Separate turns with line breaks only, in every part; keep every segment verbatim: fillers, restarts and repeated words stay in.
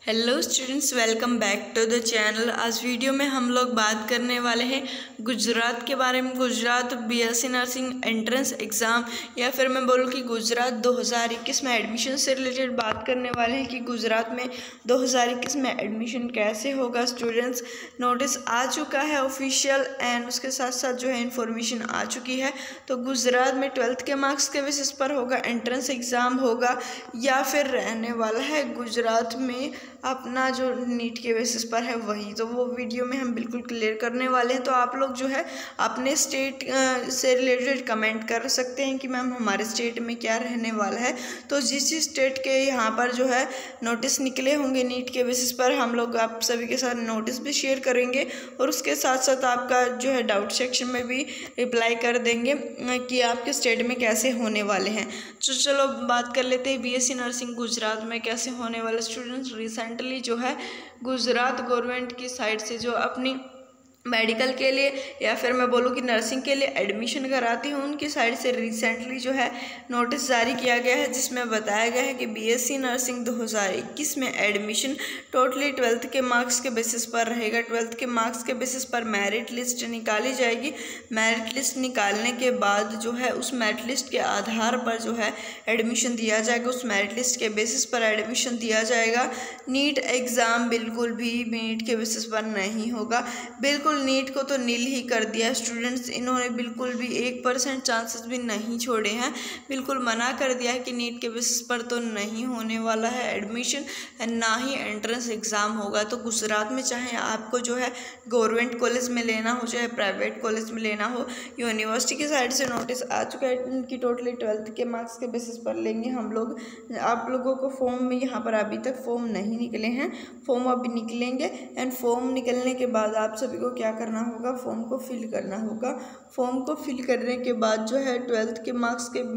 Hello students, welcome back to the channel. आज video में हम लोग बात करने वाले हैं गुजरात के बारे में। Gujarat BSc nursing entrance exam, या फिर मैं बोलूँ कि गुजरात दो हज़ार इक्कीस में एडमिशन से रिलेटेड बात करने वाले हैं कि गुजरात में दो हज़ार इक्कीस में एडमिशन कैसे होगा। स्टूडेंट्स, नोटिस आ चुका है ऑफिशियल, एंड उसके साथ साथ जो है इन्फॉर्मेशन आ चुकी है। तो गुजरात में ट्वेल्थ के मार्क्स के बेसिस पर होगा, एंट्रेंस एग्ज़ाम होगा, या फिर रहने वाला है गुजरात में अपना जो नीट के बेसिस पर है वही। तो वो वीडियो में हम बिल्कुल क्लियर करने वाले हैं। तो आप लोग जो है अपने स्टेट से रिलेटेड कमेंट कर सकते हैं कि मैम हमारे स्टेट में क्या रहने वाला है। तो जिस जिस स्टेट के यहाँ पर जो है नोटिस निकले होंगे नीट के बेसिस पर, हम लोग आप सभी के साथ नोटिस भी शेयर करेंगे, और उसके साथ साथ आपका जो है डाउट सेक्शन में भी रिप्लाई कर देंगे कि आपके स्टेट में कैसे होने वाले हैं। तो चलो बात कर लेते हैं बीएससी नर्सिंग गुजरात में कैसे होने वाले। स्टूडेंट्स, रिसेंटली जो है गुजरात गवर्नमेंट की साइड से जो अपनी मेडिकल के लिए या फिर मैं बोलूँ कि नर्सिंग के लिए एडमिशन कराती हूँ, उनकी साइड से रिसेंटली जो है नोटिस जारी किया गया है, जिसमें बताया गया है कि बीएससी नर्सिंग दो हज़ार इक्कीस में एडमिशन टोटली ट्वेल्थ के मार्क्स के बेसिस पर रहेगा। ट्वेल्थ के मार्क्स के बेसिस पर मेरिट लिस्ट निकाली जाएगी। मेरिट लिस्ट निकालने के बाद जो है उस मेरिट लिस्ट के आधार पर जो है एडमिशन दिया जाएगा। उस मेरिट लिस्ट के बेसिस पर एडमिशन दिया जाएगा। नीट एग्ज़ाम बिल्कुल भी नीट के बेसिस पर नहीं होगा। बिल्कुल नीट को तो नील ही कर दिया स्टूडेंट्स। इन्होंने बिल्कुल भी एक परसेंट चांसेस भी नहीं छोड़े हैं। बिल्कुल मना कर दिया है कि नीट के बेसिस पर तो नहीं होने वाला है एडमिशन, ना ही एंट्रेंस एग्ज़ाम होगा। तो गुजरात में चाहे आपको जो है गवर्नमेंट कॉलेज में लेना हो, चाहे प्राइवेट कॉलेज में लेना हो, यूनिवर्सिटी की साइड से नोटिस आ चुका है कि टोटली ट्वेल्थ के मार्क्स के बेसिस पर लेंगे हम लोग। आप लोगों को फॉर्म में यहाँ पर अभी तक फॉर्म नहीं निकले हैं, फॉर्म अभी निकलेंगे। एंड फॉर्म निकलने के बाद आप सभी को क्या करना होगा, फॉर्म को फिल करना होगा। फॉर्म को फिल करने के बाद जो है ट्वेल्थ के मार्क्स के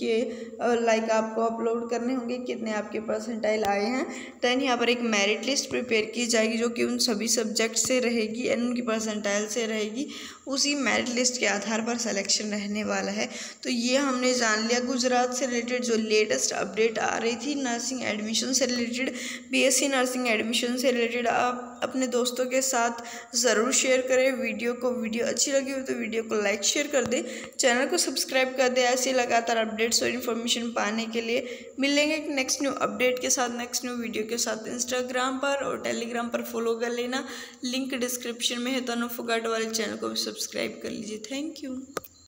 के लाइक आपको अपलोड करने होंगे कितने आपके परसेंटाइल आए हैं। देन यहाँ पर एक मेरिट लिस्ट प्रिपेयर की जाएगी जो कि उन सभी सब्जेक्ट से रहेगी एंड उनकी परसेंटाइल से रहेगी। उसी मेरिट लिस्ट के आधार पर सिलेक्शन रहने वाला है। तो ये हमने जान लिया गुजरात से रिलेटेड जो लेटेस्ट अपडेट आ रही थी नर्सिंग एडमिशन से रिलेटेड, बीएससी नर्सिंग एडमिशन से रिलेटेड। आप अपने दोस्तों के साथ ज़रूर शेयर करें वीडियो को। वीडियो अच्छी लगी हो तो वीडियो को लाइक शेयर कर दें, चैनल को सब्सक्राइब कर दें ऐसे लगातार अपडेट्स और इन्फॉर्मेशन पाने के लिए। मिलेंगे नेक्स्ट न्यू अपडेट के साथ, नेक्स्ट न्यू वीडियो के साथ। इंस्टाग्राम पर और टेलीग्राम पर फॉलो कर लेना, लिंक डिस्क्रिप्शन में है। तो नो फॉरगेट वाले चैनल को भी सब्सक्राइब कर लीजिए। Thank you.